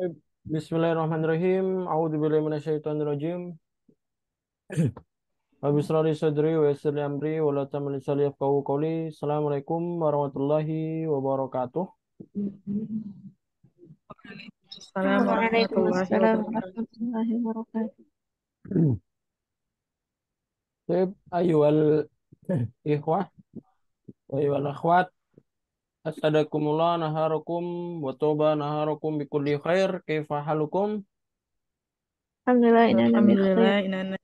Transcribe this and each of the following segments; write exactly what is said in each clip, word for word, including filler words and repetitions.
Bismillahirrahmanirrahim. A'udzubillahi minasyaitonirrajim. Rabbi shrah li sadri wa yassir li amri wa la tamli lisani yafqahu qawli. Assalamualaikum warahmatullahi wabarakatuh. Assalamualaikum warahmatullahi Waalaikumsalam wabarakatuh. warahmatullahi wabarakatuh. Baik, ayyuhal ikhwah wa ayyuhal akhwat. Asadakumullah naharukum wa toba naharukum bikulli khair. Kaifa halukum? Alhamdulillah inna bi khair. Alhamdulillah, inana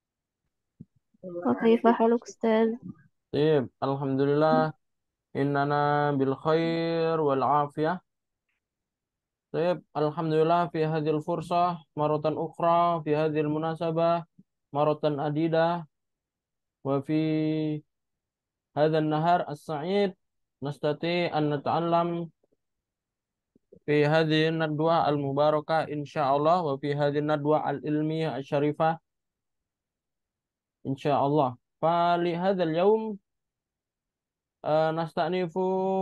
Wa kaifa haluk Ustaz? Baik, alhamdulillah innana bil khair wal afiyah. Baik, alhamdulillah fi hadhil fursah maratan ukhra fi hadhil munasabah maratan adidah wa fi هذا النهار السعيد نستطيع أن نتعلم في هذه الندوة المباركة إن شاء الله وفي هذه الندوة العلمية الشريفة إن شاء الله. فلهذا اليوم آه، نستأنف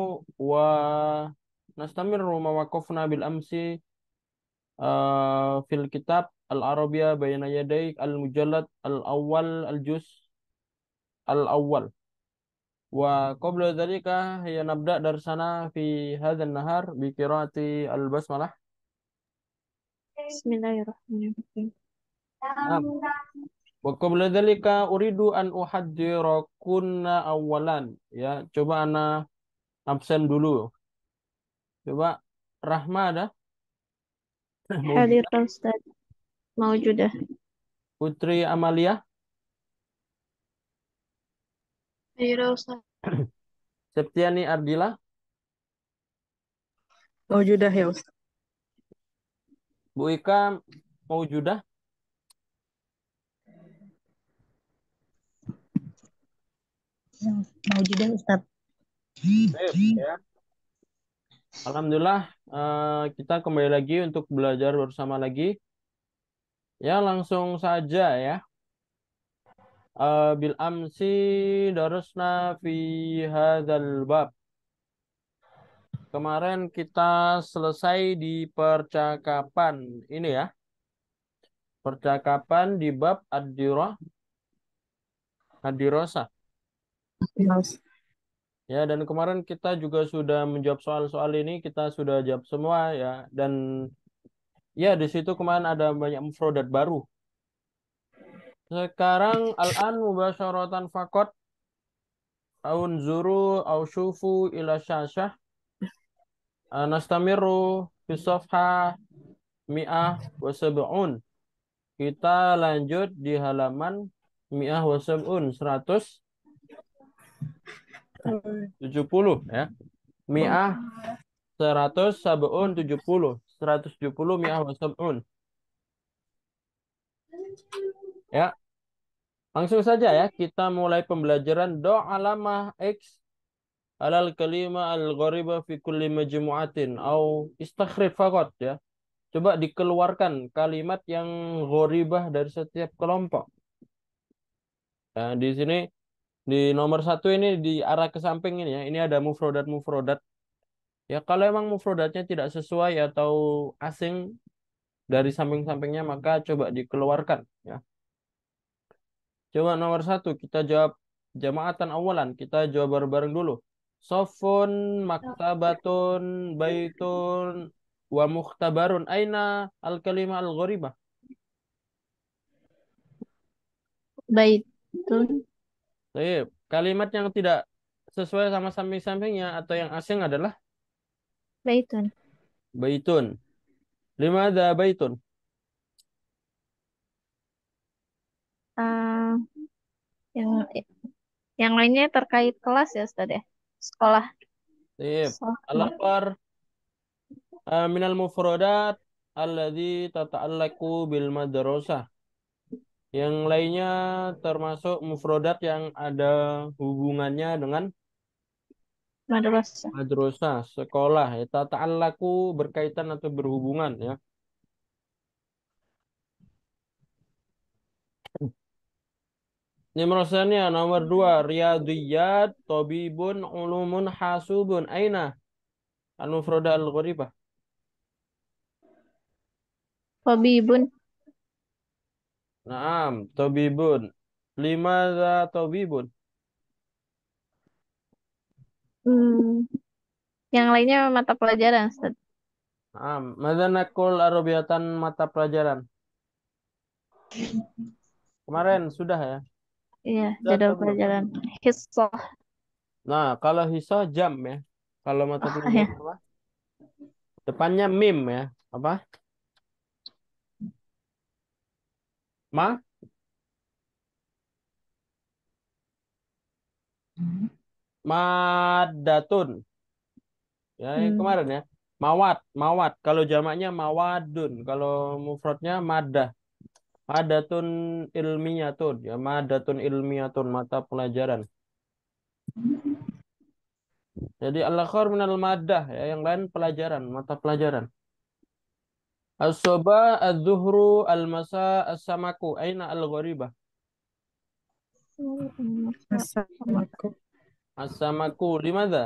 ونستمر ما وقفنا بالأمس آه، في الكتاب العربية بين يديك المجلد الأول الجزء الأول. وقبل ذلك هي نبدأ درسنا في هذا النهار بقراءة البسملة. Bismillahirrahmanirrahim. نعم. وقبل ذلك أريد أن أحذركن أولا. Ya, coba ana absen dulu. Coba Rahma ada? Hadir Maujudah. Pak Ustaz. Maujudah. Putri Amalia, Hadir Ustaz. Septiani Ardila, maujudah ya Ustaz. Bu Ika Maujudah. Maujudah Ustaz. Baik, ya. Alhamdulillah eh, kita kembali lagi untuk belajar bersama lagi. Ya, langsung saja ya. Eh, bil amsi darusna fi hadzal bab. Kemarin kita selesai di percakapan ini ya. Percakapan di bab ad-dirah ad-dirasah. Ya, dan kemarin kita juga sudah menjawab soal-soal ini, kita sudah jawab semua ya. Dan ya di situ kemarin ada banyak mufrodat baru. Sekarang al-an mubasyaratan faqat aunzuru au syufu ila syasyah. Ah, nastamiru fi safha mi'ah wa sab'un. Kita lanjut di halaman mi'ah wa sab'un, seratus tujuh puluh ya. Mi'ah seratus sab'un tujuh puluh. seratus tujuh puluh mi'ah wa sab'un. Ya, langsung saja ya kita mulai pembelajaran do alamah X alal kalima al-ghariba fi kulli majmu'atin au istakhrij faqat ya. Coba dikeluarkan kalimat yang gharibah dari setiap kelompok. Nah, di sini di nomor satu ini di arah ke samping ini ya. Ini ada mufrodat-mufrodat. Ya kalau emang mufrodatnya tidak sesuai atau asing dari samping-sampingnya maka coba dikeluarkan ya. Coba nomor satu kita jawab jamaatan awalan. Kita jawab bareng-bareng dulu. Sofun, maktabatun, baitun, wa mukhtabarun. Aina al-kalimah al-gharibah. Baitun. Baik. Kalimat yang tidak sesuai sama samping-sampingnya atau yang asing adalah Baitun. baitun. Limada baitun? Ah, yang yang lainnya terkait kelas ya Ustaz ya. Sekolah. Baik. Sekolah. Al-akhbar uh, minal mufrodat alladhi tata'allaku bil madrasah. Yang lainnya termasuk mufrodat yang ada hubungannya dengan Madrasah. madrasah, sekolah. Ya, tata'allaku berkaitan atau berhubungan ya. Nimrosannya nomor dua, riyadiyat, tobibun, ulumun, hasubun. Aina al-mufrodat al-gharibah. Tabibun. Naam, tabibun. Limadza tabibun? Hmm. Yang lainnya mata pelajaran, Ustaz. Naam, madza nakul arabiyatan mata pelajaran. Kemarin sudah ya. Iya, Sudah jadwal atau belum? pelajaran. Hissah. Nah, kalau hisah jam ya. Kalau mata Oh, pelajaran ya. apa? Depannya mim ya. Apa? Ma? Madatun. Ya, yang Hmm. kemarin ya. Mawat, mawat. Kalau jamaknya mawadun. Kalau mufradnya madah. Madatun ilmiyatun. Ya, madatun ilmiyatun. Mata pelajaran. Jadi al-akhar minal madah. Ya, yang lain pelajaran. Mata pelajaran. As-soba, az-zuhru, al-masa, as-samaku. Aina al-gharibah. Assalamualaikum. As-samaku. Limada?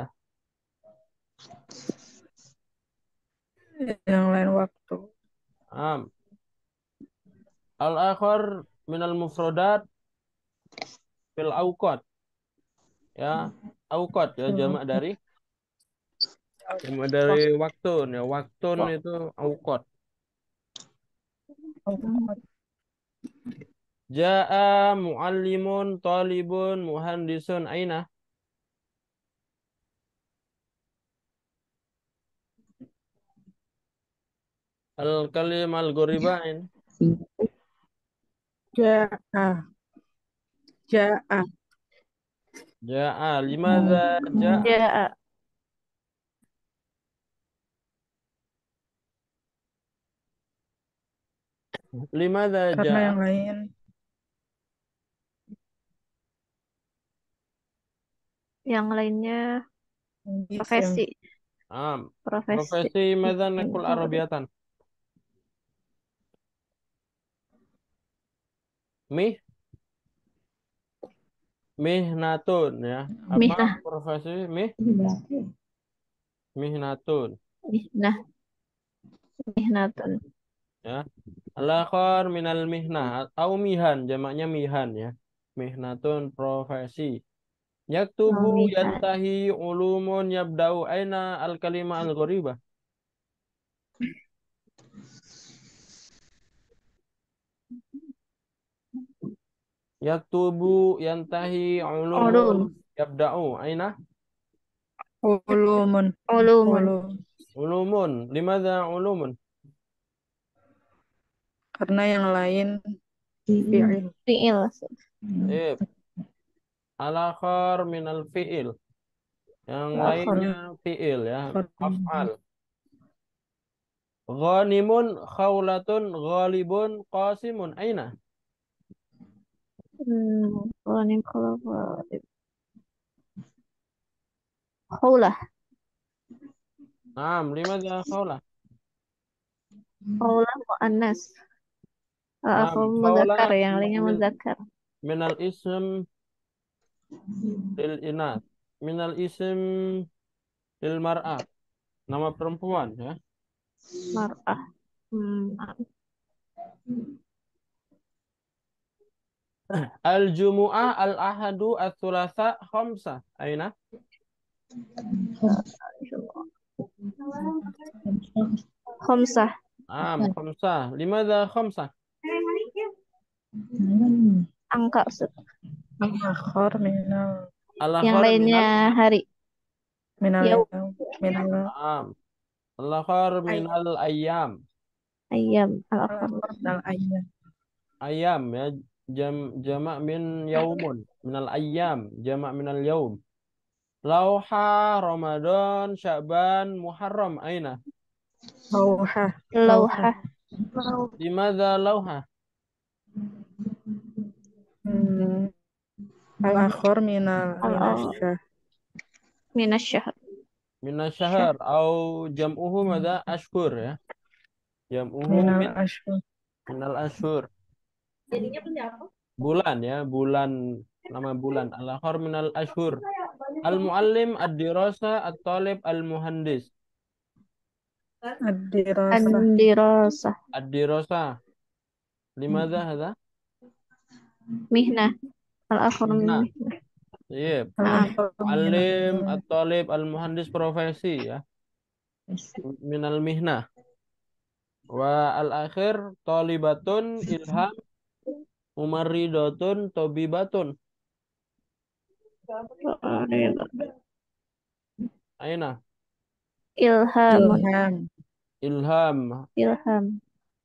Yang lain waktu. Am. Al-akhar minal mufradat fil awqat. Ya, awqat ya jamak dari jamak dari waktun ya. Waktun itu awqat. Jaa muallimun talibun muhandisun aina. Al-kalim al-ghoribain. Ja'a. Ja'a. Jaa limadza jaa. Ya, Limadza Karena jaa. yang lain yang lainnya isim. profesi. Am. Profesi. Profesi madza nakul arabiyatan. Mih mihnatun ya. Apa Mihnah. profesi mih mihnatun Mihnah. Mihnatun. ya. Al-akhar minal mihnah atau mihan jamaknya mihan ya. Mihnatun profesi. Oh, Yaktubu mihan. yantahi ulumun yabda'u aina al-kalimah al-gharibah. Yaktubu yantahi ulumun Ulum. yabda'u aina Ulumun. Ulumun. Ulum. ulumun. Limadza ulumun? Karena yang lain fi'il. Fi'il. Eh, al-akhar minal fi'il. Yang Akhir. lainnya fi'il ya. Akhar. Af'al. Ghanimun khawlatun ghalibun qasimun aina. Hmm. Ghanim kalau Khawlah. Naam, limadza khawla? Khawlah mu'annas. Naam, Aku khawla muzakkar, yang lainnya min muzakkar. minal ism lil inath. Minal ism lil mar'ah. Nama perempuan ya. Mar'ah. Hmm. Al-jumu'ah, al-ahadu, al-thulatha, khamsah. Aina? Khamsah. Naam, khamsah. Limadza khamsah? Angka, Ustaz. Al-akhar minal Yang Al-akhar lainnya minal hari. minal Yaum. yaum. Minal Naam. Al-akhar ayyam. minal ayyam. Ayam. Al-akhir. Al-akhar minal ayyam. Ayam ya. Jam jamak min yaumun. Minal ayyam. Jamak minal yaum. Lauha, Ramadan, Sya'ban, Muharram. Aina? Lauha. Lauha. Lauhah. Limadza lauha? Hmm. Al-akhar minal Al-akhir. minasyah. Minasyahr. Minasyahr. Au jam'uhu madza? Ashhur ya. Jam'uhu Minal min ashhur. minal ashhur. Bulan ya, bulan nama bulan. Al-akhar minal ashhur. Al-muallim, ad-dirasa, at-talib, al-muhandis. Ad-dirasah. Ad-dirasah. Ad-dirasah. Limadha hadha? Mihnah. Al-akhar min Mihnah. mihnah. Iya. Naam. Al-akhar Alim, minal at-talib, al-muhandis profesi ya. Minal mihnah. Wa al-akhir talibatun ilham umarridatun tobibatun. Aina. Ilhamun. ilham. Ilham. Ilham.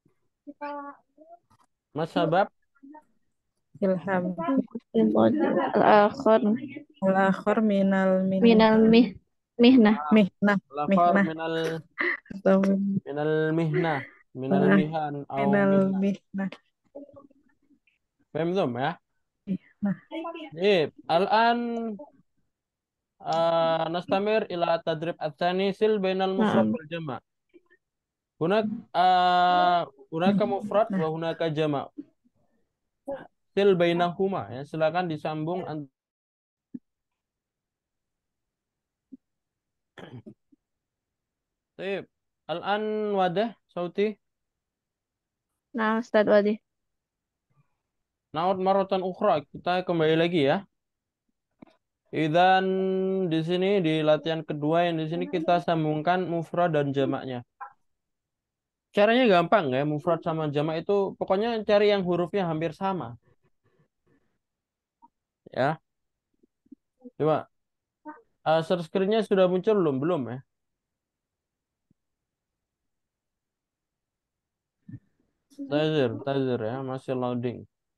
Mas sabab? Ilham. Al-akhar Al-akhar minal min minal mih mihnah. mihnah. Al-akhar Mihnah. minal Atau minal mihnah. Minal ah, mihan au minal mihnah. mihnah. Faham belum ya? Mihnah. Iya. Al-an uh, nastamir ila tadrib at-tani sil bainal mufrad Naam. wal jama'. Hunak uh, hunaka mufrad wa Nah, hunaka jama'. Sil bainahuma ya. Silakan disambung an- Baik. Al-an wadah sauti Nah, Ustaz Wadi. naud maratan ukhra. Kita kembali lagi ya. Dan di sini di latihan kedua yang di sini kita sambungkan mufrad dan jamaknya. Caranya gampang ya, mufrad sama jamak itu pokoknya cari yang hurufnya hampir sama ya. Coba uh, share screen-nya sudah muncul belum? Belum ya? Tazir, tazir ya, masih loading.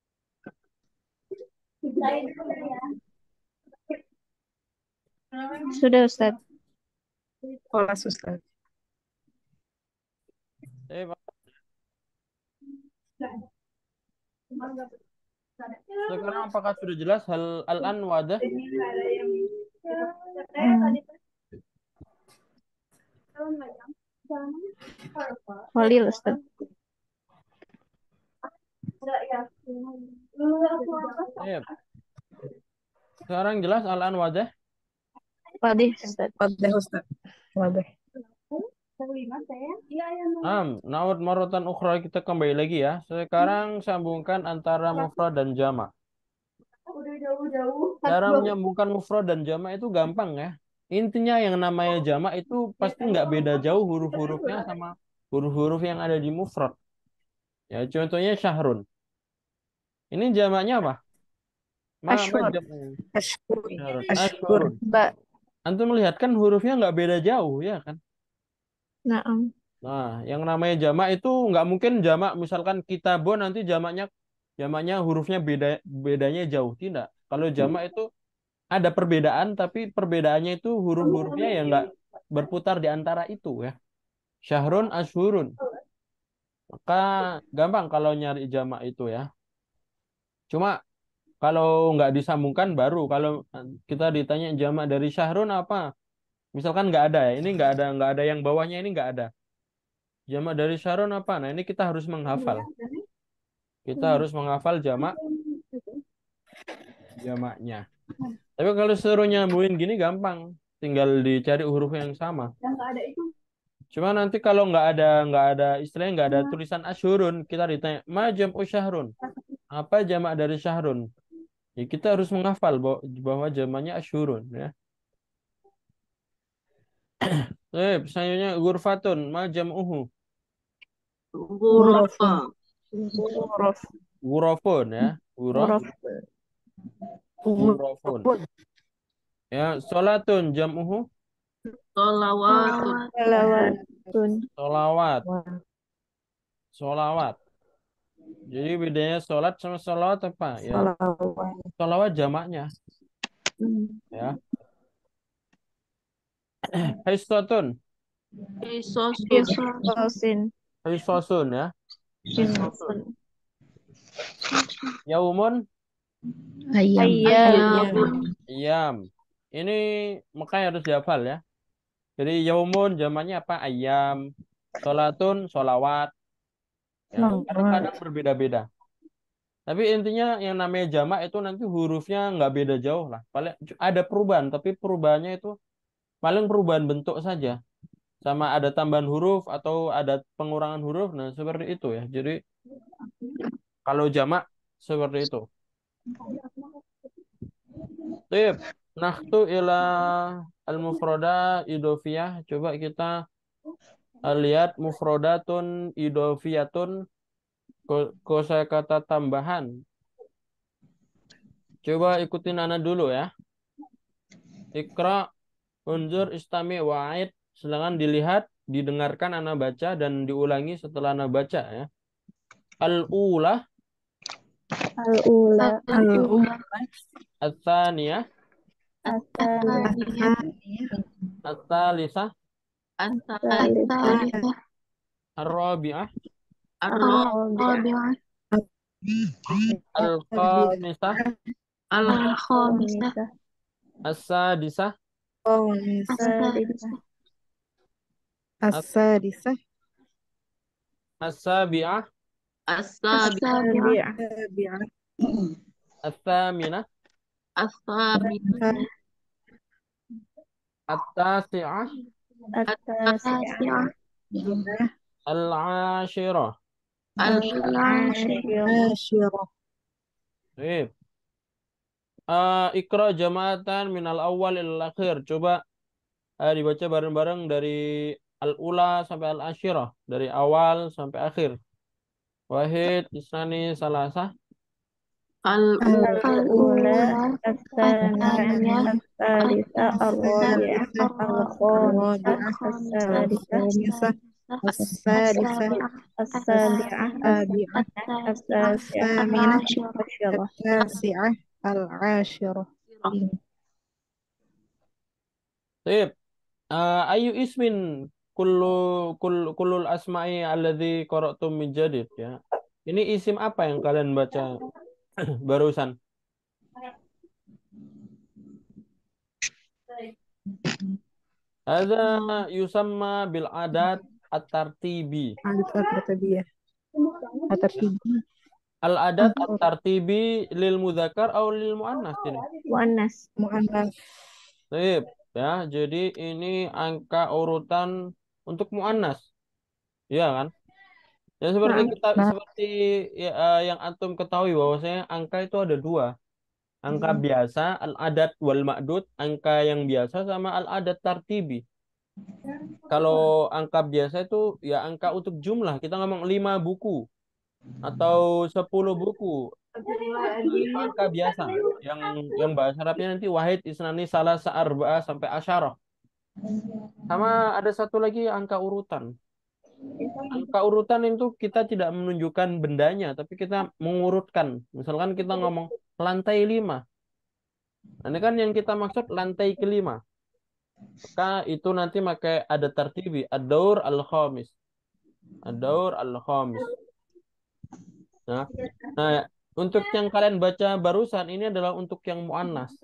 Sudah, Ustaz. kelas Ustaz. Eh, Pak. Sekarang apakah sudah jelas hal al-an wadah? Hmm. Walil, Ustaz. Eh, sekarang jelas al-an wadah? Wadi, Ustaz. Wadah Ustaz. Wadah. Nah, naud marotan ukhra kita kembali lagi ya. Sekarang sambungkan antara mufrad dan jamak. Cara menyambungkan mufrad dan jamak itu gampang ya. Intinya yang namanya jamak itu pasti nggak beda jauh huruf-hurufnya sama huruf-huruf yang ada di mufrad. Ya, contohnya syahrun. Ini jamaknya apa? Ma, ma Ashur. jamnya? Ashkur. Syahrun. Ashkur. Ashhurun. Ba. Antum melihat kan hurufnya nggak beda jauh ya kan? Naam. Nah, yang namanya jamak itu nggak mungkin jamak misalkan kitabun nanti jamaknya jamaknya hurufnya beda bedanya jauh tidak. Kalau jamak itu ada perbedaan tapi perbedaannya itu huruf-hurufnya yang nggak berputar di antara itu ya. Syahrun ashurun. Maka gampang kalau nyari jamak itu ya. Cuma kalau nggak disambungkan baru kalau kita ditanya jamak dari syahrun apa? Misalkan nggak ada ya. Ini nggak ada nggak ada yang bawahnya ini nggak ada. Jamak dari syahrun apa? Nah, ini kita harus menghafal. Kita harus menghafal jamak jamaknya. Tapi kalau suruh nyambungin gini gampang, tinggal dicari huruf yang sama. Cuma nanti kalau nggak ada nggak ada istilahnya nggak ada tulisan asyurun, kita ditanya ma jam'u syahrun. Apa jamak dari syahrun? Ya, kita harus menghafal bahwa, bahwa jamaknya asyurun ya. Eh, selanjutnya gurfatun ma jam'uhu. Ghurafun. Huruf. Gurafun ya. Guraf, Huruf. gurafun. Ya, salatun jam'uhu. Sholawatun. Salawatun. Solawat. Solawat. Jadi bedanya sholat sama solawat apa? Ya, Salawat. solawat jamaknya. Hmm. Ya. Haistotun. Isosun. Isosin. Haistosun ya. Isosun. Yaumun. Ayam. Ayam. Iyam. Ini makanya harus dihafal ya. Jadi yaumun jamaknya apa? Ayam. Sholatun, sholawat. Ya, kadang-kadang berbeda-beda. Tapi intinya yang namanya jamak itu nanti hurufnya nggak beda jauh lah. Paling ada perubahan, tapi perubahannya itu paling perubahan bentuk saja. sama ada tambahan huruf atau ada pengurangan huruf. Nah, seperti itu ya. Jadi kalau jamak seperti itu. Tip. Nahtu ila al-mufrada idofiyah. Coba kita eh, lihat mufrodatun idofiyatun ko- kosakata tambahan. Coba ikutin Ana dulu ya. Ikra, unzur, istami, wa'id. Silakan dilihat, didengarkan Ana baca dan diulangi setelah Ana baca ya. Al-ula, Al-ula, الأولى at-thaniyah, Asaniyah, الثانية at-thalithah, Salisah, الثالثة ar-rabi'ah, Ar-Rabi'ah, الرابعة al-khamisah, الخامسة Al-Khamisah, as-sadisah, الخامسة Sadisah, as- السادسة as-sabi'ah, السابعة As-Sabi'ah, السابعة at-thaminah, الثامنة at-tasi'ah, At-Tasi'ah, التاسعة al-ashirah. العاشرة Al-Ashirah, العاشرة Baik. Eh, Ikra jama'atan minal awal ilal akhir. Coba eh, dibaca bareng-bareng dari al-ula sampai al-asyirah. Dari awal sampai akhir. Wahid, isnani, salasah. الأولى Al-Ula, As-Saniyah, الثانية As-Salisah, Ar-Rabi'ah, الثالثة Al-Khamisah, الرابعة As-Sadisah, الخامسة السادسة As-Sabi'ah, السابعة At-Tasi'ah, الثامنة Al-Ashirah. التاسعة العاشرة Sip. Eh, ayu ismin kullu kul kullul asma'i alladzi qara'tum min jadid ya. Ini isim apa yang kalian baca barusan? Ada yusamma bil adat at-tartibi. عادة الترتيبية الترتيبية Al adat at-tartibi lil mudzakkar atau lil muannas ini. Muannas. مؤنث Sip. Ya, jadi ini angka urutan untuk muannas. Iya kan? Ya seperti Nah, kita نعم seperti ya, eh, yang antum ketahui bahwasanya angka itu ada dua. Angka biasa al-adat wal ma'dud, angka yang biasa sama al-adat tartibi. Kalau angka biasa itu ya angka untuk jumlah. Kita ngomong lima buku atau sepuluh buku. Itu angka biasa. Yang yang bahasa Arabnya nanti wahid, isnani, salasa, arba'ah sampai asyarah. Sama ada satu lagi angka urutan. Angka urutan itu kita tidak menunjukkan bendanya, tapi kita mengurutkan. Misalkan kita ngomong lantai lima. Nah, ini kan yang kita maksud lantai kelima. Maka itu nanti pakai ada tertibi. Ad-daur al-khamis. Ad-daur al-khamis. Nah, nah ya, untuk yang kalian baca barusan ini adalah untuk yang mu'annas.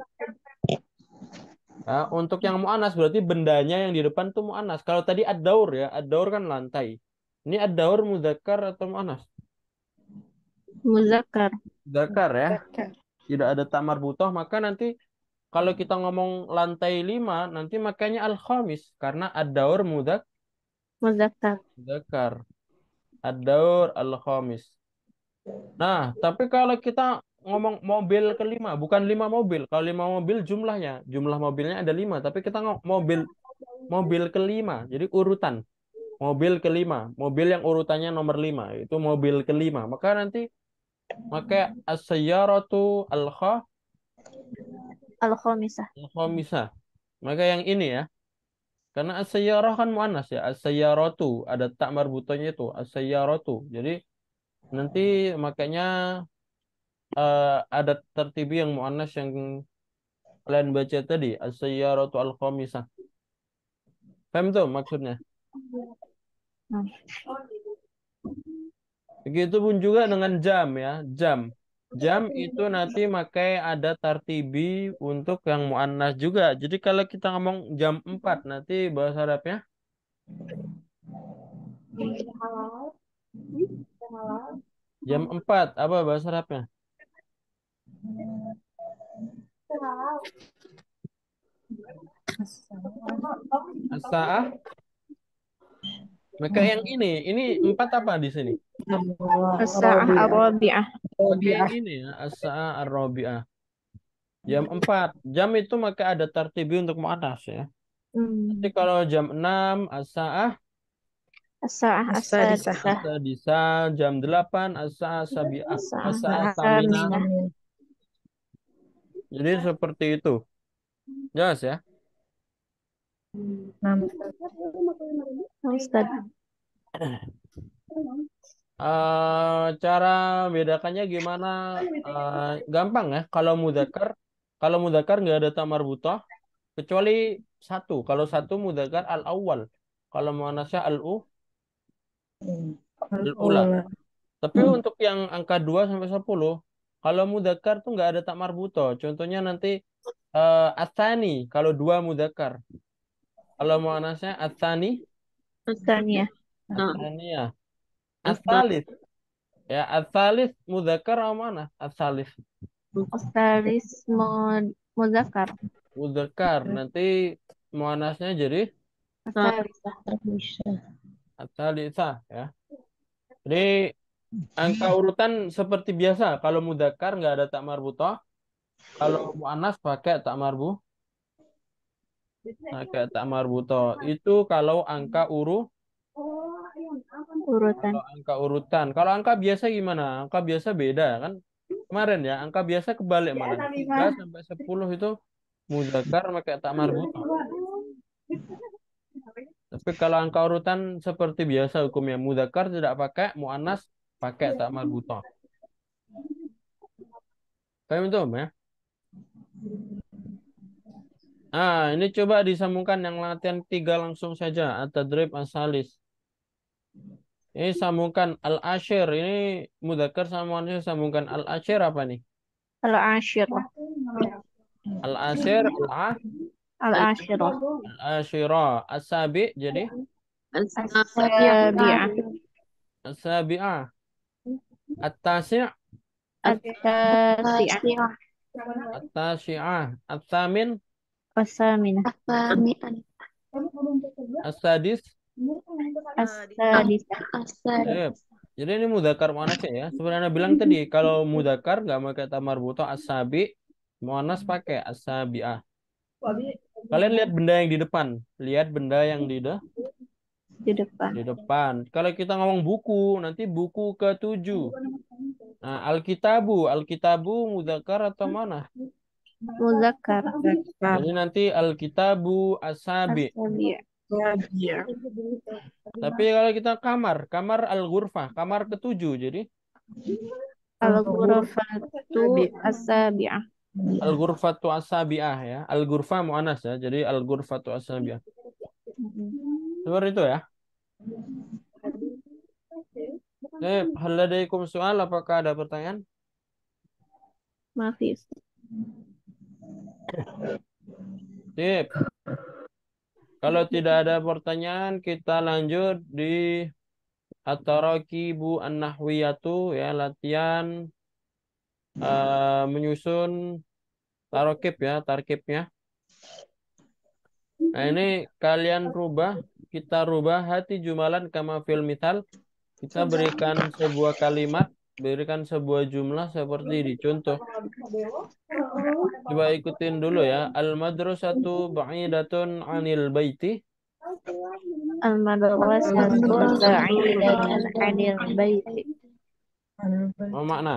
Ya, untuk yang mu'annas berarti bendanya yang di depan tuh mu'annas. Kalau tadi ad-daur ya, ad-daur kan lantai. Ini ad-daur mudzakkar atau mu'annas? Muzakkar. Zakar ya, ذكر tidak ada tamar butoh, maka nanti kalau kita ngomong lantai lima, nanti makanya al-khamis. Karena ad-daur mudzak, Muzakkar. mudzakar. Ad-daur al-khamis. Nah, tapi kalau kita ngomong mobil kelima, bukan lima mobil. Kalau lima mobil jumlahnya, jumlah mobilnya ada lima. Tapi kita ngomong mobil mobil kelima, jadi urutan. Mobil kelima, mobil yang urutannya nomor lima, itu mobil kelima. Maka nanti maka as-sayyaratu al-kha Al-Khamisah. al-khamisah. Maka yang ini ya. Karena as-sayyarah kan muannas ya. As-sayyaratu ada tak marbutonya itu as-sayyaratu. Jadi nanti makanya eh, ada tertibi yang muannas yang kalian baca tadi as-sayyaratu al-khamisah. Paham tuh maksudnya? Nah, Begitupun juga dengan jam ya, jam. Jam itu nanti makai ada tartibi untuk yang muannas juga. Jadi kalau kita ngomong jam empat nanti bahasa Arabnya jam empat apa bahasa Arabnya? As-sa'ah Maka yang ini, ini empat apa di sini? As-sa'ah Rabi'ah. ar-rabi'ah. Maka yang Rabi'ah. ini ya, as-sa'ah ar-rabi'ah. Jam empat. Jam itu maka ada tartibi untuk mu'annas ya. Nanti Hmm. kalau jam enam as-sa'ah As-sa'ah As-sadisah. as-sadisah. as-sadisa, jam delapan as-sa'ah sabi'ah, As-sa'ah as-sa'ah as-saminah. saminah. Amin. Jadi seperti itu. Jelas ya? Nam. Ustaz. Eh, cara bedakannya gimana? Eh, gampang ya. Kalau mudzakkar, kalau mudzakkar nggak ada tamar butoh kecuali satu. Kalau satu mudzakkar al awal. Kalau muannasnya al u al ula. Al-ula. Tapi untuk yang angka dua sampai sepuluh, kalau mudzakkar tuh nggak ada tamar butoh. Contohnya nanti eh atsani kalau dua mudzakkar. Kalau muannasnya atsani, Tsaniyah. Nah, atsaniyah. asal Atsalis. Ya, atsalis mudzakkar apa mana? Atsalis. As-salis mu- muzakkar. Mudzakkar. Nanti muannasnya jadi As-salisah. atsalisa ya. Jadi angka urutan seperti biasa. Kalau mudzakkar nggak ada tak marbutoh. Kalau muannas pakai tak marbu, pakai tak marbutoh. Itu kalau angka uru, Urutan. kalau angka urutan. Kalau angka biasa gimana? Angka biasa beda kan? Kemarin ya, angka biasa kebalik malah. Tiga sampai sepuluh itu mudzakkar pakai tak marbutoh. Tapi kalau angka urutan seperti biasa hukumnya mudzakkar tidak pakai, muannas pakai tak marbutoh. Paham itu, ya? Ah, ini coba disambungkan yang latihan tiga langsung saja. At-tadrib as-salis. Ini sambungkan al-ashir. Ini mudzakkar sama muannas sambungkan al-ashir apa nih? Al-ashirah. Al-ashir, al-ah, Al-ashirah. al-ashira. As-sabi jadi As-sabi'ah. as-sabi'ah. At-tasi' At-tasi'ah. at-tasi'ah. At-thamin, As-saminah. as-sadis. As-sadisah. Sip. Jadi ini mudzakkar muannas ya. Seperti Anda bilang tadi, kalau mudzakkar nggak pakai tamar buto as-sabi, muannas pakai as-sabi'ah. Kalian lihat benda yang di depan, lihat benda yang di de Di depan. di depan. Kalau kita ngomong buku, nanti buku ketujuh. Nah, alkitabu, alkitabu mudzakkar atau mana? Muzakkar. Jadi nanti alkitabu as-sabi. As-sabi'ah. Rabi'ah. Tapi kalau kita kamar, kamar al-ghurfah, kamar ketujuh. Jadi Al-ghurfatu as-sabi'ah. al-ghurfatu as-sabi'ah ya. Al-ghurfah muannas ya. Jadi al-ghurfatu as-sabi'ah. Seperti itu ya. Eh, hal ladaikum soal, apakah ada pertanyaan? Maafis. Sip. Kalau tidak ada pertanyaan, kita lanjut di at-tarakibu an-nahwiyatu ya, latihan eh, menyusun tarokib ya, tarkibnya. Nah, ini kalian rubah, kita rubah hati jumalan kama fil mithal. Kita berikan sebuah kalimat, berikan sebuah jumlah seperti di contoh. Coba ikutin dulu ya. Al-madrasatu ba'idatun 'anil baiti. Al-madrasatu ba'idatun 'anil baiti. Apa makna?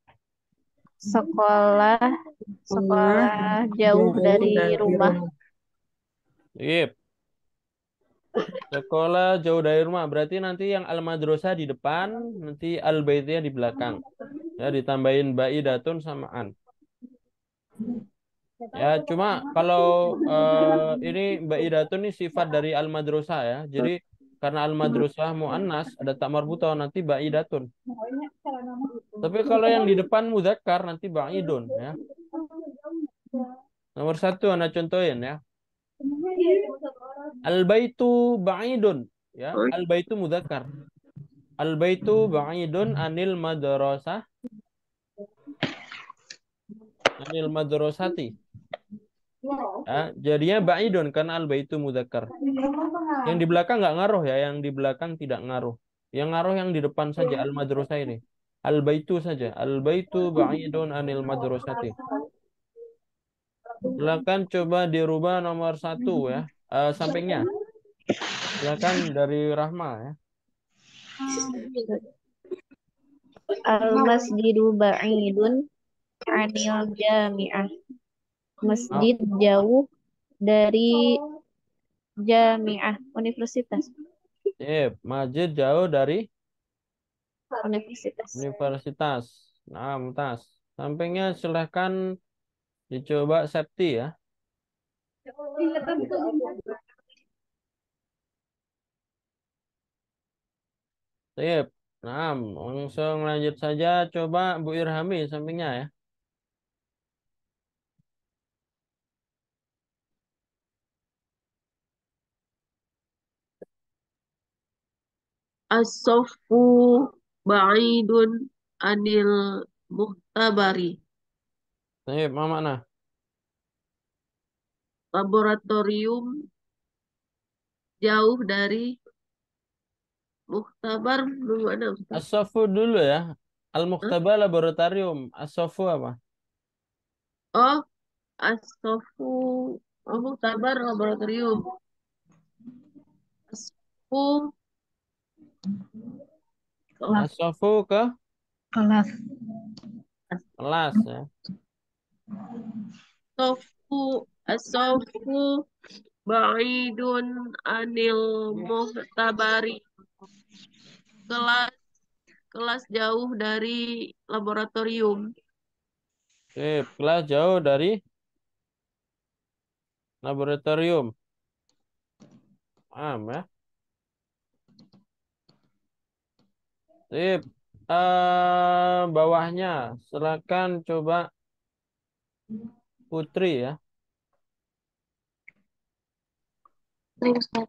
Sekolah sekolah jauh dari rumah. Yep. Sekolah jauh dari rumah. Berarti nanti yang al-madrasah di depan, nanti al-baitnya di belakang. Ya, ditambahin ba'idatun samaan. Ya, cuma kalau eh, ini ba'idatun ini sifat dari al-madrasah ya. Jadi karena al-madrasah muannas ada tak marbutoh nanti ba'idatun. Tapi kalau yang di depan mudzakkar nanti ba'idun ya. Nomor satu Anda contohin ya. Al-baitu ba'idun ya. Al-baitu mudzakkar. Al-baitu ba'idun anil madrasah. Anil madrasati. Ya, jadinya ba'idun karena al-baitu mudzakkar. Yang di belakang nggak ngaruh ya, yang di belakang tidak ngaruh. Yang ngaruh yang di depan saja al-madrasah ini. Al-baitu saja. Al-baitu ba'idun anil madrasati. Silakan coba dirubah nomor satu ya. Eh, sampingnya. Silakan dari Rahma ya. Al-masjidu ba'idun anil jami'ah. Oh, Masjid jauh dari jami'ah, universitas. sip. Masjid jauh dari Universitas. universitas. Nah, tas. Sampingnya silahkan dicoba Septi ya. Sip. Nah, langsung lanjut saja. Coba Bu Irhami sampingnya ya. As-saffu ba'idun anil muhtabari. Sip, Mama nah. Laboratorium jauh dari muhtabar mana Ustaz? As-Saffu dulu ya. Hah? Al-Muhtaba Laboratorium. As-Saffu apa? Oh, as-saffu oh, muhtabar laboratorium. As-saffu Kelas. As-Saffu ke Kelas. kelas ya. as-saffu as-saffu ba'idun anil muhtabari. Kelas kelas jauh dari laboratorium. Sip, kelas jauh dari laboratorium. Paham ya. Sip. Eh, bawahnya silakan coba Putri ya. Ustaz.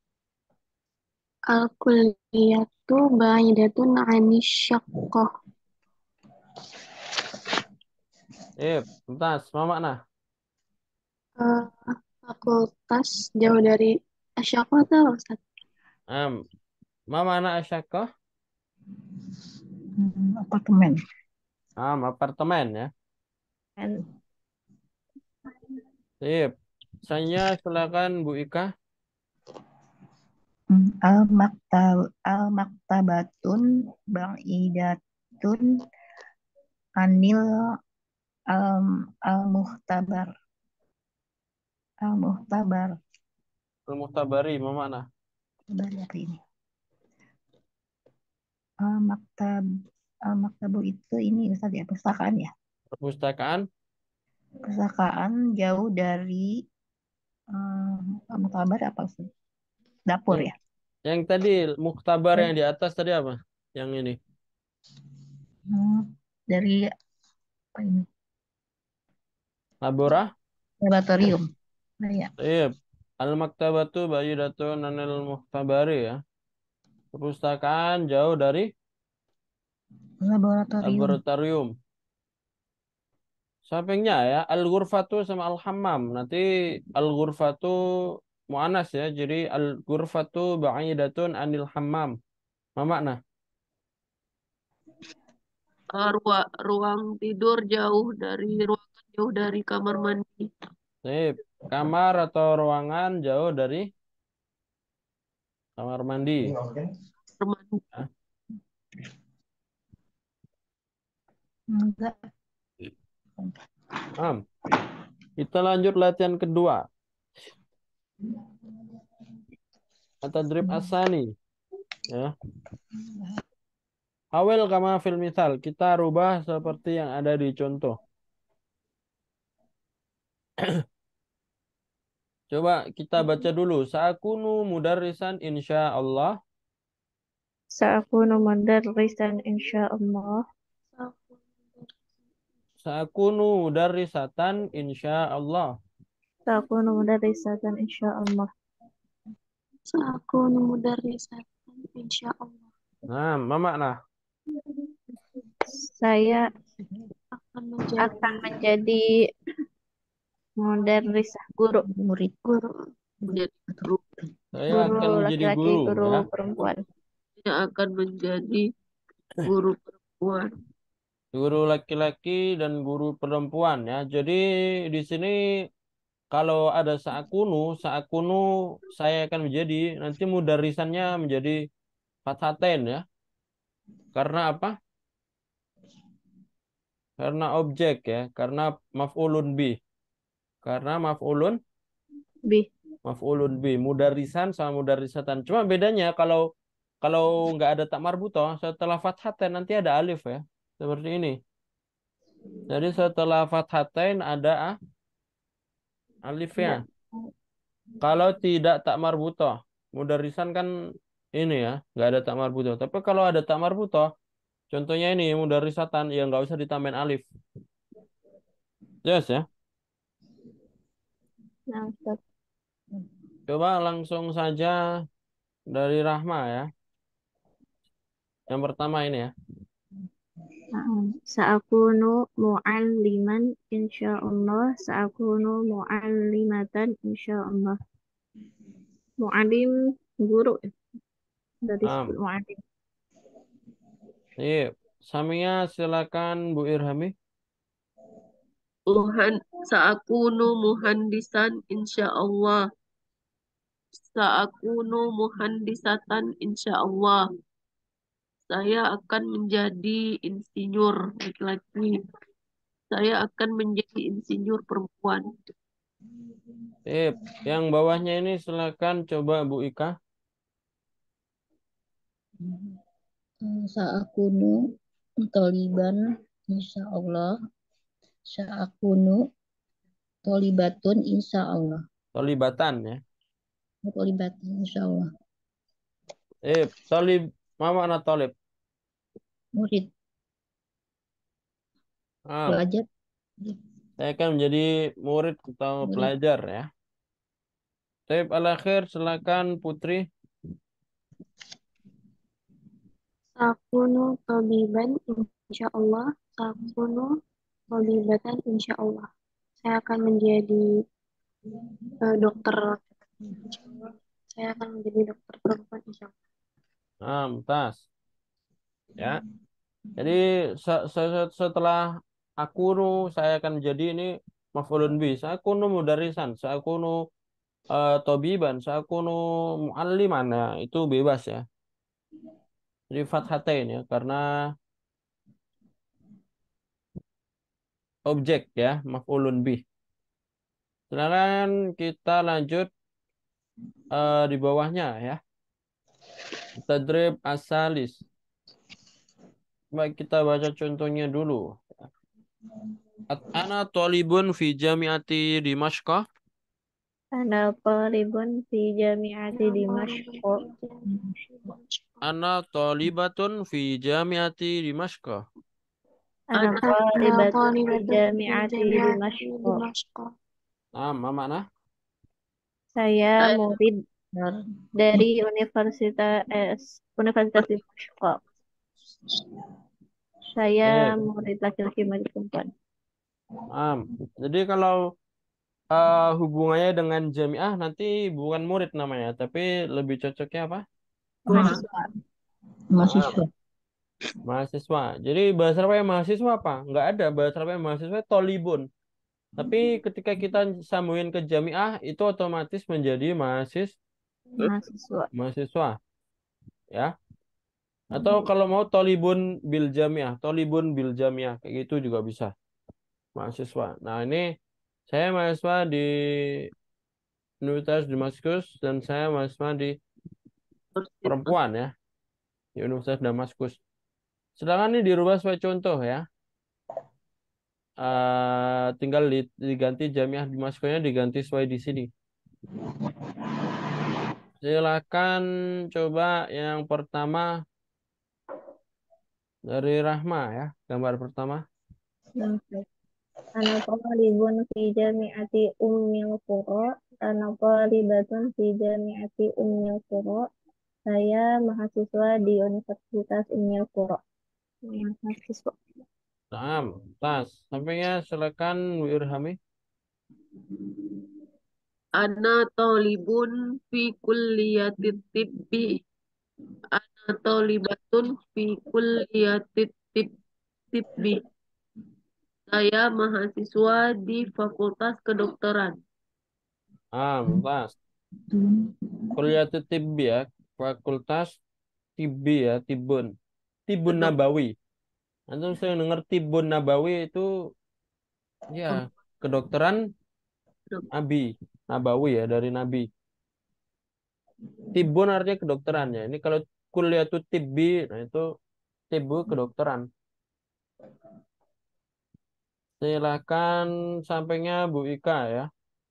Al-kulliyatu ba'idatun 'anis syaqqah. Sip, entas, Mama nah. Eh, fakultas jauh dari asyaqqah tuh Ustaz. Am, Mama anak Asyakah? Hmm, apartemen. Am, apartemen ya. Dan Sip. Saya silakan Bu Ika. Hmm, al-maktab al-maktabatun ba'idatun anil al- al-muhtabar. Al-muhtabar. Al-Muhtabari, Mama nah. Dari apa ini? Al-maktab al-maktabu itu ini Ustaz ya, perpustakaan ya. Perpustakaan. Perpustakaan jauh dari um, al-muhtabar apa sih? Dapur Yang, ya. yang tadi Muhtabar Eh, yang di atas tadi apa? Yang ini. hmm, dari apa ini? Labora. Laboratorium. Nah, ya. Sip. Al-Maktabatu Bayidatun Anil Muhtabari ya. Perpustakaan jauh dari Laboratorium. laboratorium. Sampingnya ya, al-ghurfatu sama al-hammam. Nanti al-ghurfatu mu'anas ya. Jadi al-ghurfatu ba'idatun anil hammam. Apa makna? Eh, rua- ruang tidur jauh dari ruangan jauh dari kamar mandi. Sip. Kamar atau ruangan jauh dari kamar mandi. Kamar mandi. Ya. Enggak. Paham? Kita lanjut latihan kedua. At-tadrib asani. Ya. Awal kama fil misal. Kita rubah seperti yang ada di contoh. Coba kita baca dulu. Sa'akunu mudarrisan insya Allah. Sa'akunu mudarrisan insyaallah. Sa'akunu mudarrisatan insya Allah. Sa'akunu mudarrisatan insyaallah. Sa'akunu mudarrisatan insyaallah. Nah, ma makna? Saya Akan menjadi akan menjadi Mudarrisah guru. Murid. Guru. Menjadi Atau guru. Saya Guru akan menjadi laki-laki, guru guru ya. perempuan. Saya akan menjadi guru perempuan. Guru laki-laki dan guru perempuan ya. Jadi di sini kalau ada saakunu, saakunu saya akan menjadi nanti mudarisannya menjadi fathatain ya. Karena apa? Karena objek ya, karena maf'ulun bih. Karena maf'ulun Bi. maf'ulun bih. Mudarisan sama mudarisatan. Cuma bedanya kalau kalau nggak ada tak marbutoh, setelah fathatain nanti ada alif ya. Seperti ini. Jadi setelah fathatain ada ah, alifnya. Enggak. Kalau tidak tak marbutoh, mudarisan kan ini ya, nggak ada tak marbutoh. Tapi kalau ada tak marbutoh, contohnya ini mudarisatan, ya nggak usah ditambahin alif. Yes ya. Nah, Ustaz. Coba langsung saja dari Rahma ya. Yang pertama ini ya. Nah, Sa'akunu mu'alliman insyaallah. Sa'akunu mu'allimatan insyaallah. Mu'allim guru ya. Dari Um, disebut mu'allim. Iya. Samia silakan Bu Irhami. Muhan, Sa'akunu muhandisan insyaallah. Sa'akunu muhandisatan insyaallah. Saya akan menjadi insinyur laki-laki. Saya akan menjadi insinyur perempuan. Sip. Yang bawahnya ini silakan coba Bu Ika. Sa'akunu toliban insya Allah. Sa'akunu tolibatun insya Allah. Tolibatan ya. Tolibatun insya Allah. Sip. Tolib. Apa makna tolib? Murid Ah, pelajar saya akan menjadi murid atau murid. pelajar ya. Sip. Al-akhir silakan Putri. Sakunu tabiban insyaallah. Sakunu tabibatan insyaallah. Saya akan menjadi eh, dokter. Saya akan menjadi dokter perempuan insyaallah. Ah, tas. Ya. Jadi se- se- se- setelah akunu saya akan jadi ini maf'ulun bi. Sakunu mudarisan, sakunu uh, tobiban, sakunu mualliman. Nah, itu bebas ya. Jadi fathatain ya karena objek ya, maf'ulun bi. Silakan kita lanjut eh, di bawahnya ya. Tadrib asalis. Baik, kita baca contohnya dulu. At- Ana tolibun fi jami'ati Dimashq. Ana talibun fi jami'ati Dimashq. Ana tolibatun fi jami'ati Dimashq. Ana Ana Ana talibatun fi talibatun fi jami'ati jami'ati Dimashq. Dimashq. Nah, apa makna? Saya saya murid dari Universitas Universitas Dimashq. Saya Eh, murid laki-laki murid perempuan. ah, jadi kalau eh, hubungannya dengan jami'ah nanti bukan murid namanya, tapi lebih cocoknya apa? Mahasiswa. Ah, Mahasiswa. mahasiswa. Jadi bahasa Arabnya mahasiswa apa? Nggak ada bahasa Arabnya mahasiswa tolibun. Tapi ketika kita sambungin ke jami'ah itu otomatis menjadi mahasis Mahasiswa. mahasiswa, ya. Atau kalau mau tolibun bil jami'ah, tolibun bil jami'ah kayak gitu juga bisa. Mahasiswa. Nah, ini saya mahasiswa di Universitas Damaskus dan saya mahasiswa di perempuan ya, di Universitas Damaskus. Sedangkan ini dirubah sebagai contoh ya. Eh, tinggal di- diganti jamiah di Damaskusnya diganti sesuai di sini. Silakan coba yang pertama dari Rahma ya, gambar pertama. Ana talibun fi jami'ati Ummil Qura. Ana talibatun fi jami'ati Ummil Qura. Saya mahasiswa di Universitas Ummil Qura. Mahasiswa. Nah, tas. Sampainya silakan Bu Irhami. Ana tolibun fi kulliyatit tibbi. Ana tolibatun fi kulliyatit tib- tibbi. Saya mahasiswa di Fakultas Kedokteran. Ah, mumtaz. Tun. Kuliah tibbi ya, fakultas tibbi ya, tibun. Tibun Kedok Nabawi. Antum sering dengar tibun Nabawi itu ya kedokteran kedok- Nabi. Nabawi ya, dari Nabi. Tibun artinya kedokteran ya. Ini kalau kuliah tuh tibbi, nah itu tibu kedokteran. Silakan sampainya Bu Ika ya.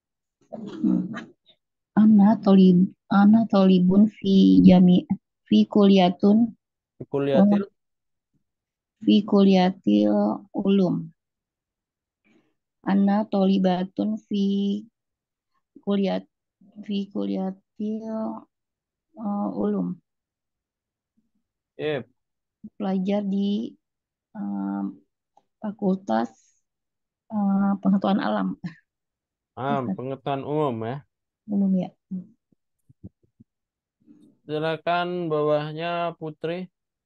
Ana tolib ana tolibun fi jami fi kuliatun Kuliatil fi kuliatil ulum. Ana tolibatun fi kuliat fi kuliatil uh, ulum. eh, Pelajar di uh, Fakultas uh, Pengetahuan Alam. ah, Ustaz, pengetahuan umum ya. belum ya? Silakan bawahnya Putri.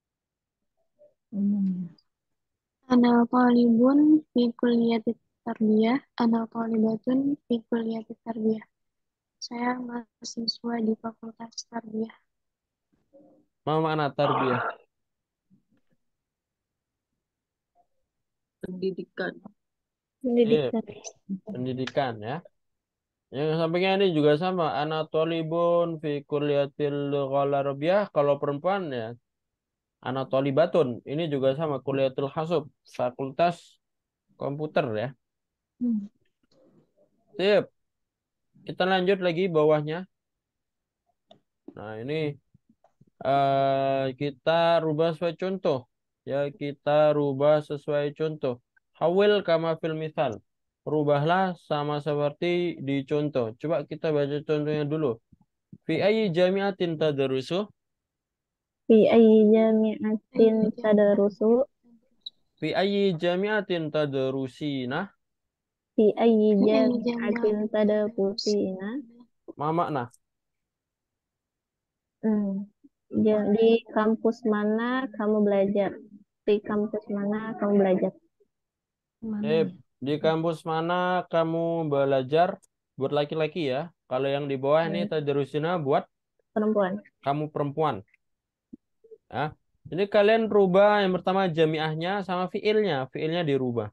Belum ya. Ana talibun fi kulliyati tarbiyah. Ana talibatun fi kulliyati tarbiyah. Saya mahasiswa di Fakultas Tarbiyah. Mau makna tarbiyah? pendidikan. Eh, Pendidikan. pendidikan ya. Yang sampingnya ini juga sama. Ana tolibun fi kuliatil ghalarabiyah. Kalau perempuan ya. Ana tolibatun. Ini juga sama. Kuliatul hasub. Fakultas komputer ya. Hmm. Sip. Kita lanjut lagi bawahnya. Nah ini eh, kita rubah sesuai contoh. Ya kita rubah sesuai contoh. Hawil kama fil misal. Rubahlah sama seperti di contoh. Coba kita baca contohnya dulu. Fi ayyi jami'atin tadrusu? Fi ayyi jami'atin Ayy tadarusu? Fi ayyi jami'atin tadrusina? Fi ayyi ayy jami'atin jami'atin tadarusina? Ma makna? Hmm. Ja- Di kampus mana kamu belajar? Di kampus mana kamu belajar? Mana Eh, nih? di kampus mana kamu belajar? Buat laki-laki ya. Kalau yang di bawah ini Hmm. tadrusina buat Perempuan. kamu perempuan. Ya. Ini kalian rubah yang pertama jamiahnya sama fiilnya. Fiilnya dirubah.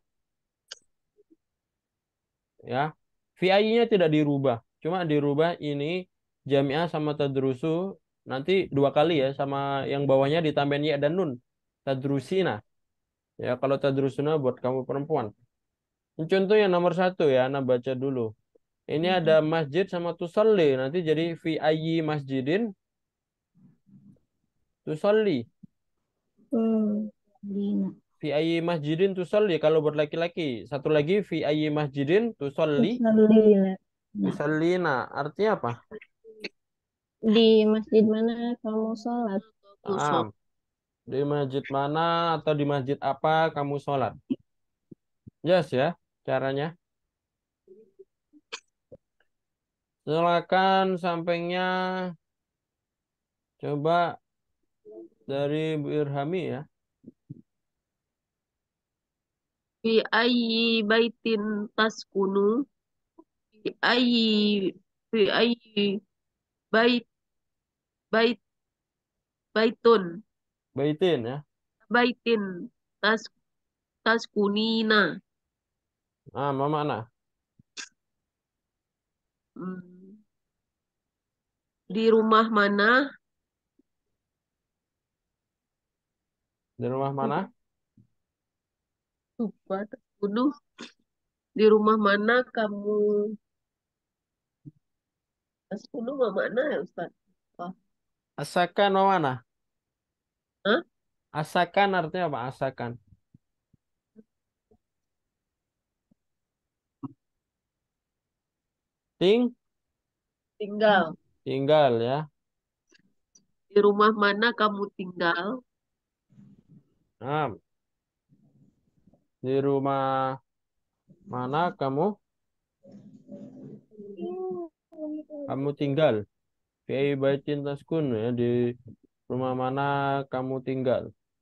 Ya. V I-nya tidak dirubah. Cuma dirubah ini jamiah sama tadrusu nanti dua kali ya sama yang bawahnya ditambahin ya dan nun. Tadrusina. Ya kalau tadrusuna buat kamu perempuan. Ini contoh yang nomor satu ya, Anda baca dulu. Ini ada masjid sama tusalli. Nanti jadi fi ayyi masjidin tusalli. Hmm. Lina. Fi ayyi masjidin tusalli kalau buat laki-laki. Satu lagi fi ayyi masjidin tusalli. Tusallina. Nah, Tusallina. Artinya apa? Di masjid mana kamu sholat? Ah, di masjid mana atau di masjid apa kamu sholat? Jelas ya caranya. Silakan sampingnya coba dari Bu Irhami ya. Fi ayyi baitin taskunu? Fi ayyi fi ayyi bait bait baitun Baitin ya. baitin tas taskunina. Ah, ma mana? Hmm. Di rumah mana? Di rumah mana? Lupa taskunu. Di rumah mana kamu taskunu mana ya Ustaz? Oh. Asakan ma mana? Hah? Asakan artinya apa? Asakan. Ting, Tinggal. tinggal ya. Di rumah mana kamu tinggal? Nah, di rumah mana kamu kamu tinggal. Fi ayyi baitin taskun ya, di rumah mana kamu tinggal.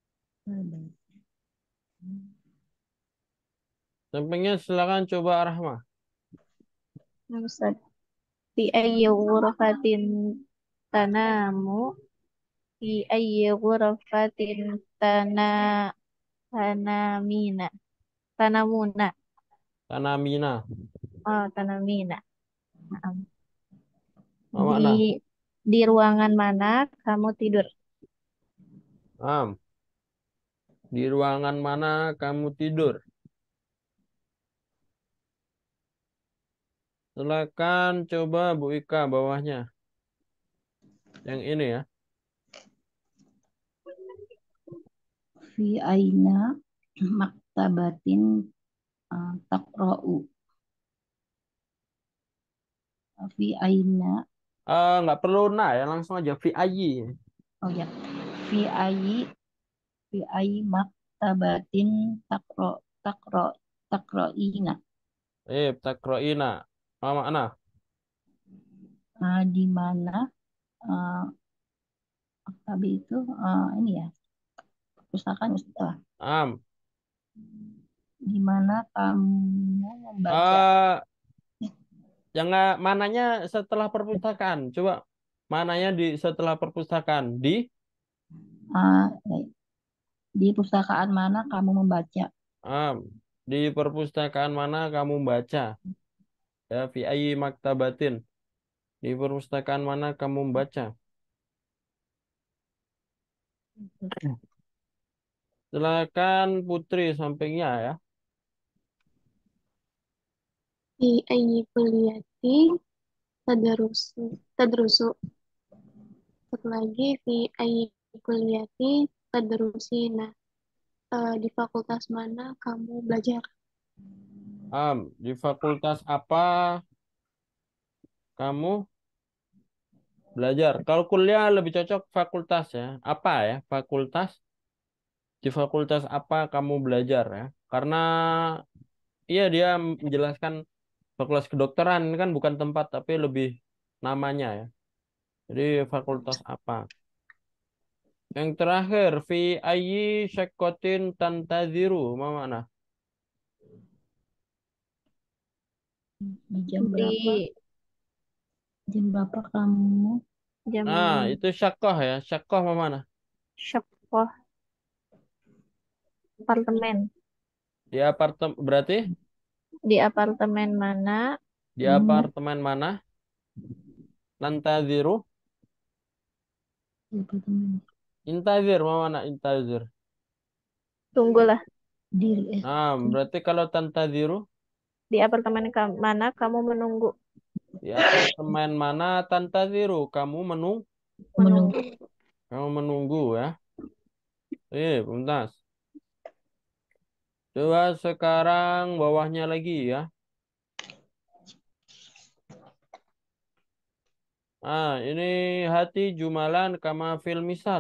Sampingnya silakan coba Rahmah. Ustaz. Fi ayyi ghurfatin tanamu. Fi ayyi ghurfatin tana tanamina. Tanamuna. Tanamina. Oh, tanamina. Maaf. Apa makna? Di di ruangan mana kamu tidur? Am. Di ruangan mana kamu tidur? Silakan coba Bu Ika bawahnya. Yang ini ya. Fi aina maktabatin uh, taqra'u. Fi aina. Eh, nggak perlu nah ya, langsung aja fi ayyi. Oh ya. Fi ayi fi ayi maktabatin taqra taqra taqra'ina. Eh, takra'ina. Apa makna? Uh, di mana uh, maktabi itu uh, ini ya perpustakaan Ustaz. Am. Di mana kamu membaca. Eh, jangan mananya setelah perpustakaan. Coba mananya di setelah perpustakaan. Di Uh, di pustakaan mana kamu membaca. am. Di perpustakaan mana kamu baca? Ya, fi ayyi maktabatin. Di perpustakaan mana kamu baca? Silakan Putri sampingnya ya. Fi ayyi kulliyati tadrusu tadrusu. Satu lagi fi ayyi kulliyati tadrusina. Eh, di fakultas mana kamu belajar? Am, di fakultas apa kamu belajar? Kalau kuliah lebih cocok fakultas ya. Apa ya? Fakultas. Di fakultas apa kamu belajar ya? Karena iya dia menjelaskan fakultas kedokteran ini kan bukan tempat tapi lebih namanya ya. Jadi fakultas apa? Yang terakhir, fi ayyi syakkotin tantaziru. Apa makna? Di jam berapa? Di Jam berapa kamu jam Nah, itu syakoh ya. Syakoh apa mana? syafah apartemen. Di apartemen berarti Di apartemen mana? di Hmm, apartemen mana? Nantaziru. di apartemen Intazir apa mana? Intazir. Tunggulah. diri eh Nah, berarti kalau tantaziru Di apartemen ka- mana kamu menunggu? di apartemen mana tantaziru? Kamu menung menunggu. Menunggu. kamu menunggu ya. Eh, bentar. Coba sekarang bawahnya lagi ya. Ah, ini hati jumalan kama fil misal.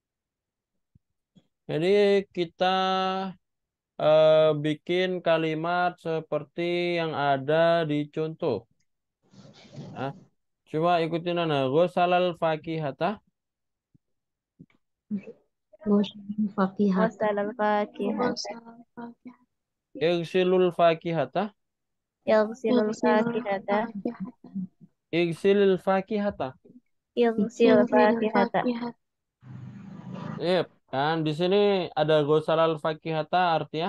Jadi kita eh, bikin kalimat seperti yang ada di contoh. Ah, coba ikutin Nana. Ghosalal fakihata. Terus fakihat Wasalal fakihata. Ghasal fakih. Igsilul fakihata. Yaghsilul Yaghsilul fakihata. fakihata. Igsilil fakihata. Yaghsil Yaghsilul fakihata. fakihat. Yep. Kan di sini ada ghosalal fakihata artinya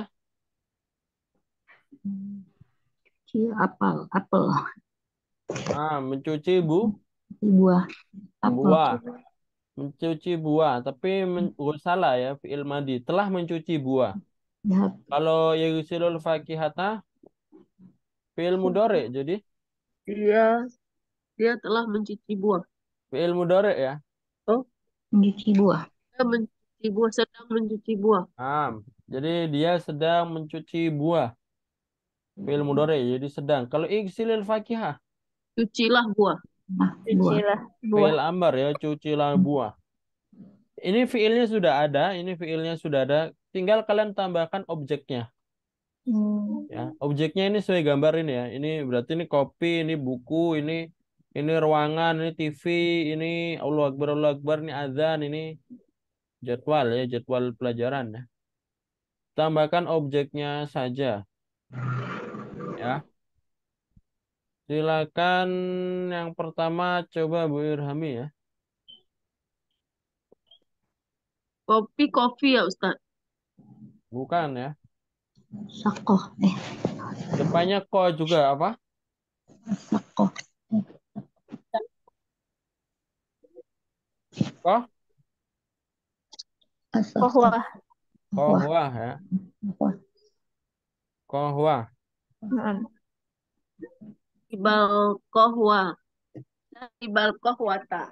si apel apel ah, mencuci bu si buah apel buah. Mencuci buah. Tapi men ghosala ya, fi'il madi. Telah mencuci buah. jahat Kalau yugsilul fakihata fi'il mudhari. Jadi Dia dia telah mencuci buah. fi'il mudhari ya. Oh, mencuci buah dia mencuci buah, sedang mencuci buah. Ah, jadi dia sedang mencuci buah. Fi'il mudhari jadi sedang. Kalau igsilil fakihah Cucilah buah. nah buah Cucilah buah. fi'il ambar ya, cucilah buah. Ini fi'ilnya sudah ada, ini fi'ilnya sudah ada. Tinggal kalian tambahkan objeknya. Hmm. Ya, objeknya ini sesuai gambar ini ya. Ini berarti ini kopi, ini buku, ini Ini ruangan, ini T V, ini Allahu Akbar, Allahu Akbar, ini azan, ini jadwal ya, jadwal pelajaran ya. Tambahkan objeknya saja ya. Silakan yang pertama coba Bu Irhami ya. Kopi, kopi ya Ustaz. Bukan ya. Sakoh. Eh, Depannya ko juga apa? sakoh. Eh, Ko? asal. Kohwah. Wah, Kohwah ya. wah. Kohwah. Naam. Ibal kohwa. Ibal kohwata.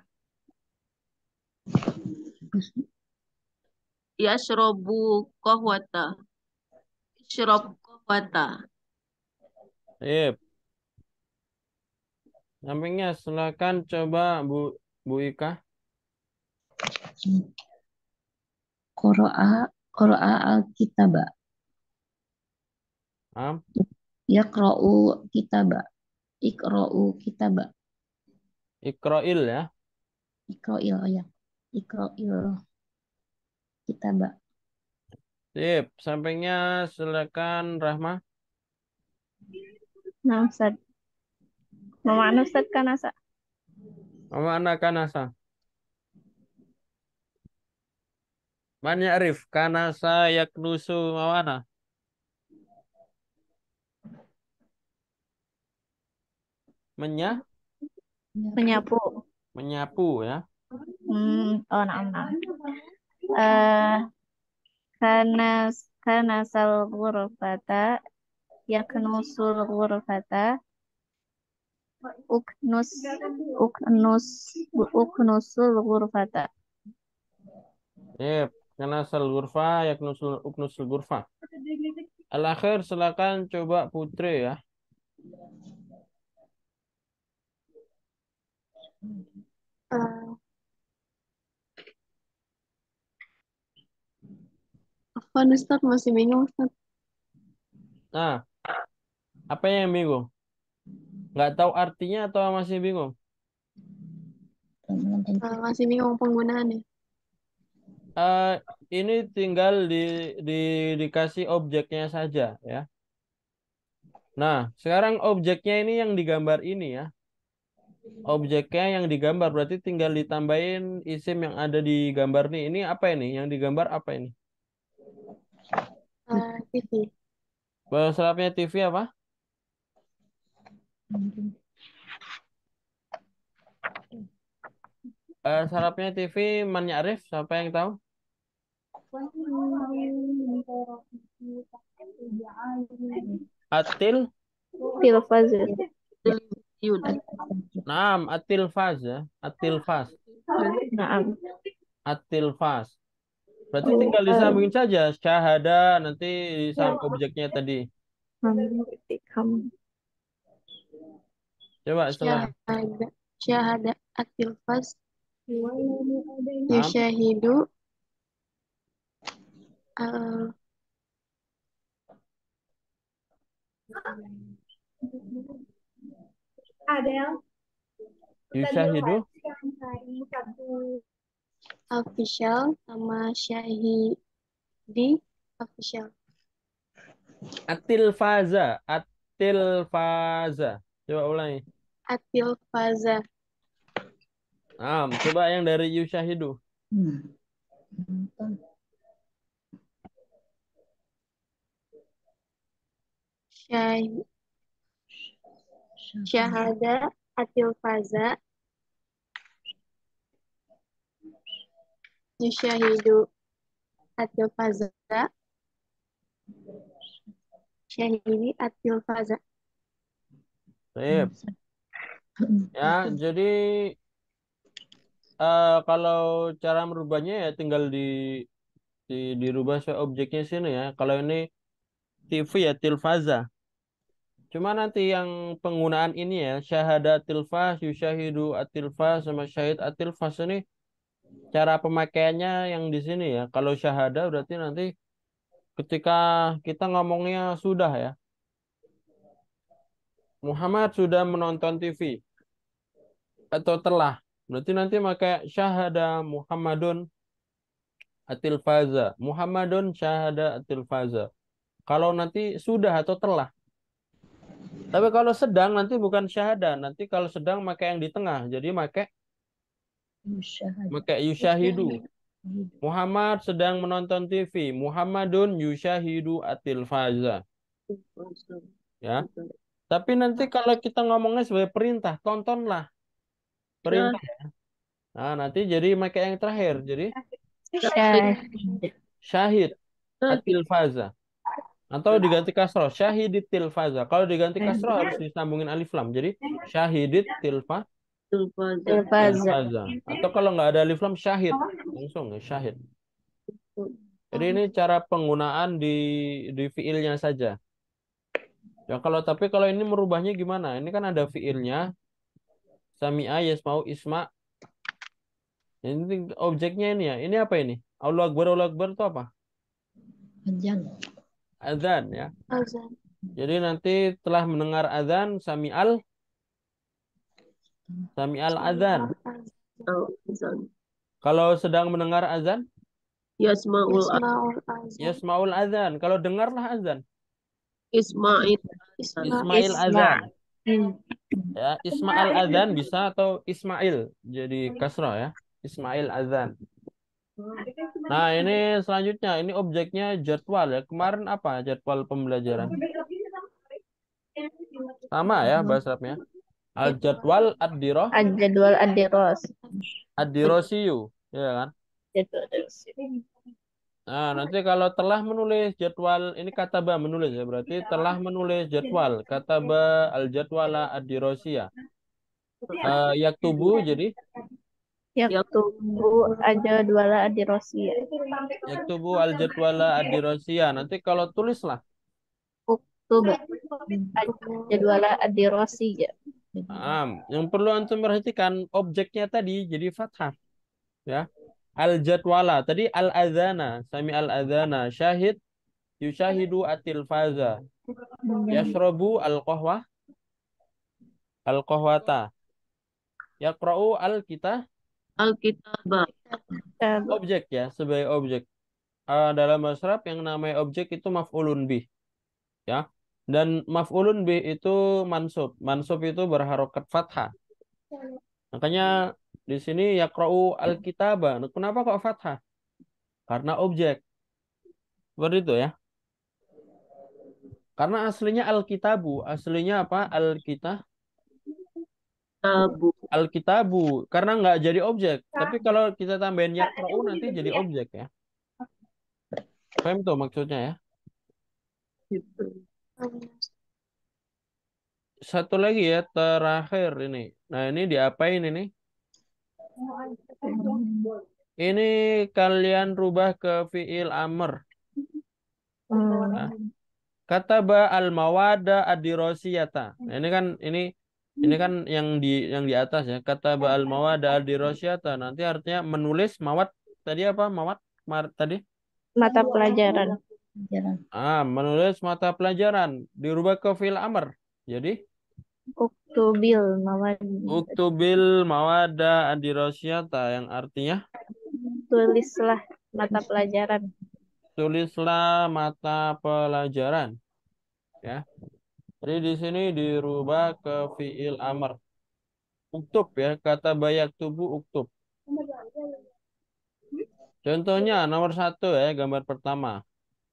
Yashrobu kohwata. Ishrob kohwata. Sip. Sampingnya silakan coba Bu Bu Ika. Qura'a, qura'a al-kitaba. Am. Yaqra'u kitaba. Iqra'u kitaba. Ikroil ya. Iqra'il, oh ya. Iqra'il kitaba. Sip. Sampingnya silakan Rahma. Nah, Ustaz. Mana Ustaz Kanasa? Mama anak kanasa. Man ya'rif kanasa yaknusu mawana. Menya, Menyapu. menyapu ya. Hmm, oh, naam, naam. Eh, kanas kanasal ghurfata yaknusul ghurfata uknus uknus uknusul ghurfata. Sip. Kanasal gurfa yaknusul uknusul gurfa. Al-akhir silakan coba Putri ya. Eh, Apa Ustaz masih bingung Ustaz? Nah, apa yang bingung? Nggak tahu artinya atau masih bingung? Eh, masih bingung penggunaannya. Eh, ini tinggal di, di dikasih objeknya saja ya. Nah, sekarang objeknya ini yang digambar ini ya. Objeknya yang digambar berarti tinggal ditambahin isim yang ada di gambar nih. Ini apa ini? Yang digambar apa ini? Eh, T V. Bahasa Arabnya T V apa? Bahasa Arabnya T V man ya'rif? Siapa yang tahu? Atil? Tilfaz. Televisiun. Naam, atilfaz ya. Atilfaz. Naam. Atilfaz. Berarti Oh, tinggal eh, disambungin saja syahada nanti disam objeknya tadi. kamu. Coba setelah Syahada. Syahada at-tilfaz. naam, Yusyahidu. eh, yusyahidu official sama syahidi official. atilfaza, atilfaza. Coba ulangi. At-tilfaza. Naam, coba yang dari yusyahidu. Hmm. Nonton. Syah- Syahada at-tilfaza. Yusyahidu at-tilfaza. Syahidi at-tilfaza. Sip. Ya, jadi eh, kalau cara merubahnya ya tinggal di, di dirubah so objeknya sini ya. Kalau ini T V ya tilfaza. Cuma nanti yang penggunaan ini ya, syahada tilfaz, yusyahidu atilfaz sama syahid atilfaz ini cara pemakaiannya yang di sini ya. Kalau syahada berarti nanti ketika kita ngomongnya sudah ya. Muhammad sudah menonton T V. atau telah. Berarti nanti pakai syahada Muhammadun at-tilfaza. Muhammadun syahada at-tilfaza. Kalau nanti sudah atau telah. Tapi kalau sedang nanti bukan syahada. Nanti kalau sedang pakai yang di tengah. Jadi pakai Yusyahadu. pakai yusyahidu. Muhammad sedang menonton T V. Muhammadun yusyahidu at-tilfaza. Ya. Tapi nanti kalau kita ngomongnya sebagai perintah, tontonlah. Perintah. Nah, nanti jadi pakai yang terakhir. Jadi Syahid. syahid at-tilfaza. Atau diganti kasroh, syahidit tilfaza. Kalau diganti kasroh harus disambungin alif lam. Jadi syahidit tilfa Tilfaza. Tilfaza. tilfaza. Atau kalau nggak ada alif lam, syahid. Langsung ya, syahid. Jadi ini cara penggunaan di di fiilnya saja. Ya kalau tapi kalau ini merubahnya gimana? Ini kan ada fiilnya. Sami'a yasma'u isma. Ini objeknya ini ya. Ini apa ini? Allahu Akbar, Allahu Akbar itu apa? Azan. Azan ya. Azan. Jadi nanti telah mendengar azan sami'al sami'al azan. Al-azan. Kalau sedang mendengar azan, Yasma'ul Yasma'ul azan. yasma'ul azan. Kalau dengarlah azan, Ismail. Ismail Isma. azan. Hmm. Ya, Ismail azan bisa atau Ismail jadi kasrah ya. Ismail azan. Nah, ini selanjutnya ini objeknya jadwal ya. Kemarin apa jadwal pembelajaran? Sama ya bahasa Arabnya. Al jadwal ad-dirah Al-jadwal ad-diras. ad-dirasiyu, ya kan? Jadwal ad-diras. Nah, nanti kalau telah menulis jadwal, ini kataba menulis ya, berarti telah menulis jadwal. Kataba al-jadwala ad-dirasiyah. Eh, yaktubu jadi Yaktubu al-jadwal ad-dirasiyah. yaktubu al-jadwala ad-dirasiyah. Nanti kalau tulislah. Uktub al-jadwal ad-dirasiyah. Ah, yang perlu antum perhatikan objeknya tadi jadi fathah. Ya. Al-jadwala tadi al-adzana, sami al-adzana, syahid yushahidu at-tilfaza. Yashrabu al-qahwah al-qahwata. Yaqra'u al-kita Alkitabah. objek ya, sebagai objek. Eh, dalam bahasa Arab yang namanya objek itu maf'ulun bih. Ya. Dan maf'ulun bih itu mansub. Mansub itu berharokat fathah. Makanya di sini yaqra'u al-kitaba. Nah, kenapa kok fathah? Karena objek. Seperti itu ya. Karena aslinya al-kitabu. Aslinya apa? Al-kita Tabu. al-kitabu. Karena nggak jadi objek. Tapi kalau kita tambahin yaqra'u nanti jadi objek ya. Paham tuh maksudnya ya? Gitu. Satu lagi ya, terakhir ini. Nah, ini diapain ini? Ini kalian rubah ke fiil amr. Nah, kataba al-mawada ad-dirasiyata. Nah, ini kan ini ini kan yang di yang di atas ya. Kataba al-mawada ad-dirasiyata. Nanti artinya menulis mawad tadi apa? Mawad Mar- tadi? Mata pelajaran. Ah, menulis mata pelajaran dirubah ke fiil amr. Jadi Uktubil mawad. uktubil mawada ad-dirasiyata yang artinya Tulislah mata pelajaran. tulislah mata pelajaran. Ya. Jadi di sini dirubah ke fiil amr. Uktub ya, kata bayak tubuh uktub. Contohnya nomor satu ya, gambar pertama.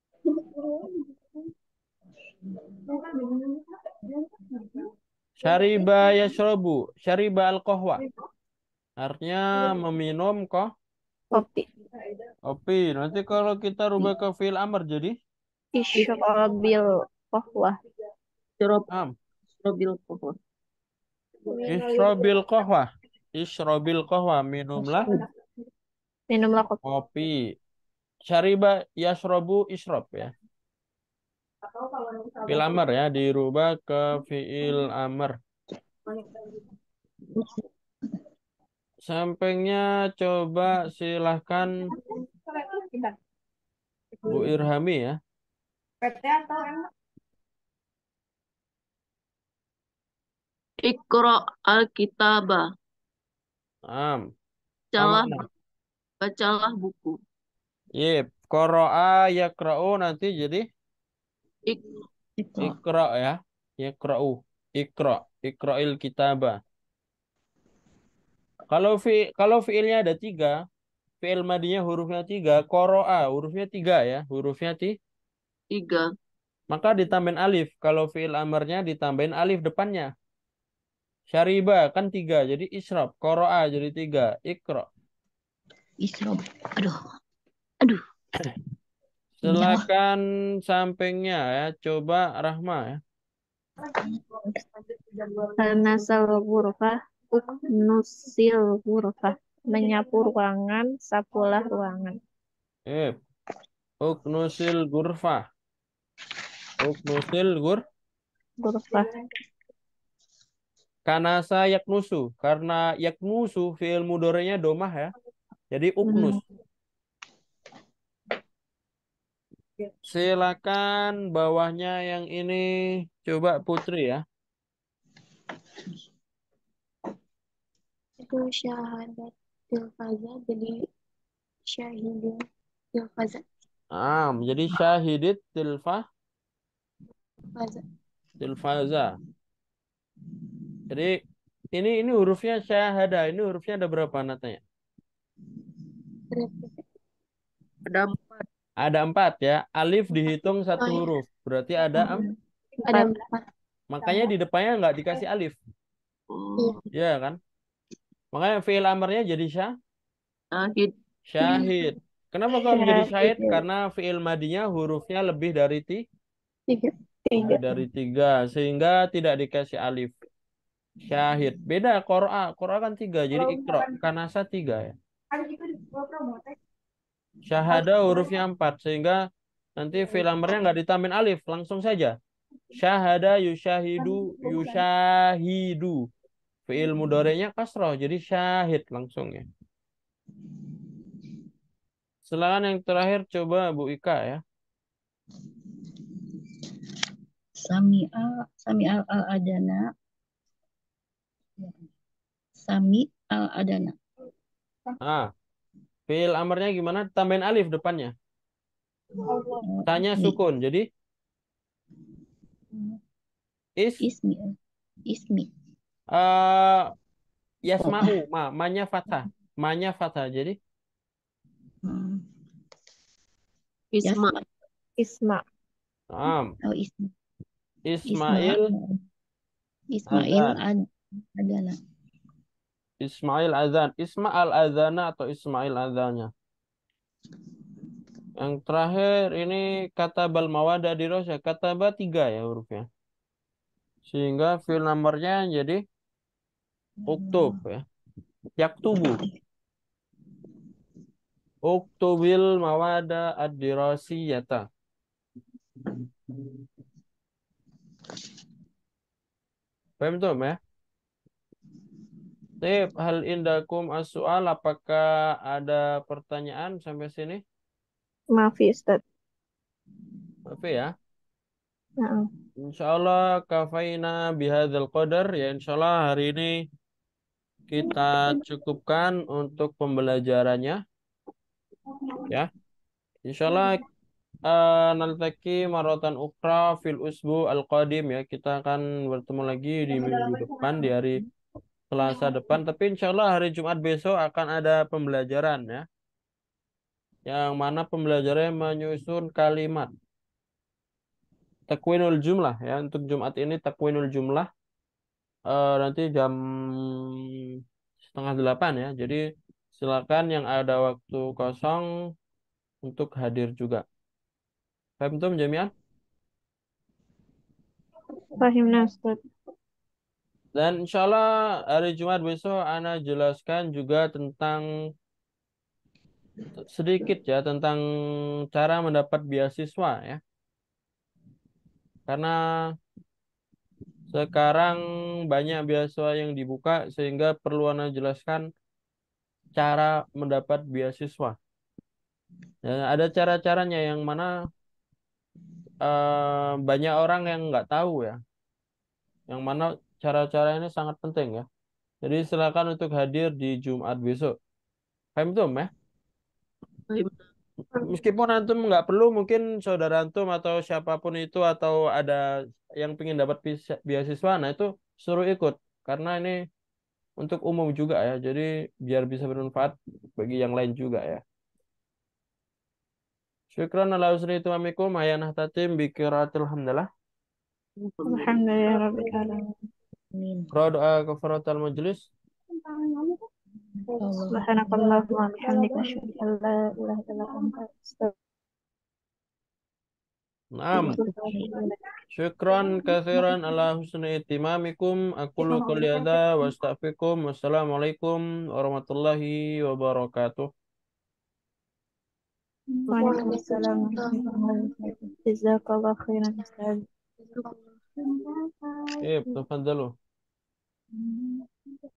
Syariba yashrobu, syariba al-qahwa. Artinya meminum kok Kopi. kopi. Nanti kalau kita rubah ke fiil amr jadi Isyrabil qahwah. Syarab. am. Syarabil qahwah. Ishrobil qahwa. Ishrobil qahwa, minumlah Minumlah kopi. kopi. Syariba yashrobu ishrob ya. Fiil amr ya, dirubah ke fiil amr. Sampingnya coba silahkan Bu Irhami ya. Iqra al-kitabah. Am. Sama Bacalah, enam. bacalah buku. Yep. Qara'a yakra'u nanti jadi Ik, Itu. ikra ya. Yakra'u. Ikra. Ikra'il kitabah. Kalau fi kalau fiilnya ada tiga, fiil madinya hurufnya tiga, qara'a hurufnya tiga ya, hurufnya ti, tiga. maka ditambahin alif. Kalau fiil amarnya ditambahin alif depannya. Syariba kan tiga, jadi isyrab. Qara'a jadi tiga, ikra. Isrob. Aduh, aduh, jauh. Silakan sampingnya ya, coba Rahma ya. Kanasal ghurfah, uknusil ghurfah. Menyapu ruangan, sapulah ruangan. Eh, uknusil gurfah. Uknusil gur. Ghurfah. Kanasa yaknusu. Karena yaknusu fiil mudorenya domah ya. Jadi uknus. Hmm. Silakan bawahnya yang ini coba Putri ya. Itu syahadat tilfaza jadi syahidin tilfaza. Ah, jadi syahidit tilfah Faza. tilfaza. Jadi ini ini hurufnya syahada. Ini hurufnya ada berapa natanya? Berarti Ada empat. Ada empat ya. Alif dihitung satu oh ya, huruf. Berarti ada em. ada Empat. empat. Makanya di depannya nggak dikasih alif. Iya. Oh, Ya kan? Makanya fiil amarnya jadi syah, Syahid. syahid. Kenapa kau menjadi syahid? Syahid. Karena fiil madinya hurufnya lebih dari ti, Tiga. lebih dari tiga. Sehingga tidak dikasih alif. Syahid. Beda Qur'a. Qur'a kan tiga. Jadi ikro. Kanasa tiga ya. Syahada hurufnya empat. Sehingga nanti fiil amarnya nggak ditambahin alif. Langsung saja. Syahada yusyahidu yusyahidu. Fiil mudorenya kasroh. Jadi syahid langsung ya. Silakan yang terakhir coba Bu Ika ya. Sami al, Sami al al adana. Sami al adana. Ah, fiil amarnya gimana? Tambahin alif depannya. Oh, Tanya ismi. sukun. Jadi is Ismi. Ismi. eh Oh, yasma'u. Ma, ma-nya fathah. Ma-nya fathah. Jadi hmm. Isma. Yasma. Isma. ah, Oh, Isma. Isma. Ismail Ismail azan. ad, adana. Ismail azan. Isma al azana atau Ismail azannya. Yang terakhir ini kata bal mawada dirosya. Kata ba tiga ya hurufnya. Sehingga fiil nomornya jadi uktub ya. Yaktubu. Uktubil mawada ad-dirasiyata. Paham tuh ya? Tip, hal indakum as-soal, apakah ada pertanyaan sampai sini? Maaf ya, Ustaz. Maaf ya. Nah, Insyaallah kafaina bihadzal qadar ya, insyaallah hari ini kita cukupkan untuk pembelajarannya ya. Insyaallah eh, naltaki maratan ukra fil usbu al-qadim ya. Kita akan bertemu lagi di minggu depan di hari Selasa depan, tapi insyaallah hari Jumat besok akan ada pembelajaran ya. Yang mana pembelajarannya menyusun kalimat takwinul jumlah ya. Untuk Jumat ini takwinul jumlah eh, nanti jam setengah delapan ya. Jadi silakan yang ada waktu kosong untuk hadir juga. Paham tuh jami'an? Fahimna, Ustaz. Dan insya Allah hari Jumat besok Ana jelaskan juga tentang sedikit ya tentang cara mendapat beasiswa ya. Karena sekarang banyak beasiswa yang dibuka sehingga perlu Ana jelaskan cara mendapat beasiswa. Ya, ada cara-caranya yang mana eh, banyak orang yang nggak tahu ya. Yang mana cara-cara ini sangat penting ya. Jadi silakan untuk hadir di Jumat besok. Paham tuh, ya? Baik. Meskipun antum nggak perlu, mungkin saudara antum atau siapapun itu atau ada yang ingin dapat bis- beasiswa, nah itu suruh ikut. Karena ini untuk umum juga ya, jadi biar bisa bermanfaat bagi yang lain juga ya. Syukran ala husni itmamikum ayanah tatim bikiraatil hamdalah. Alhamdulillah Rabbil Alamin. Amin. Doa kafaratul majlis. Allah. Subhanakallahumma wa bihamdika asyhadu an la ilaha illa anta astaghfiruka Naam. wa atubu ilaik. Syukran kathiran ala husni itimamikum. Aqulu qouli hadza wa astaghfirukum. Wassalamualaikum warahmatullahi wabarakatuh. Waalaikumsalam warahmatullahi wabarakatuh. Jazakallah khairan Ustaz. Eh, tafadhalu.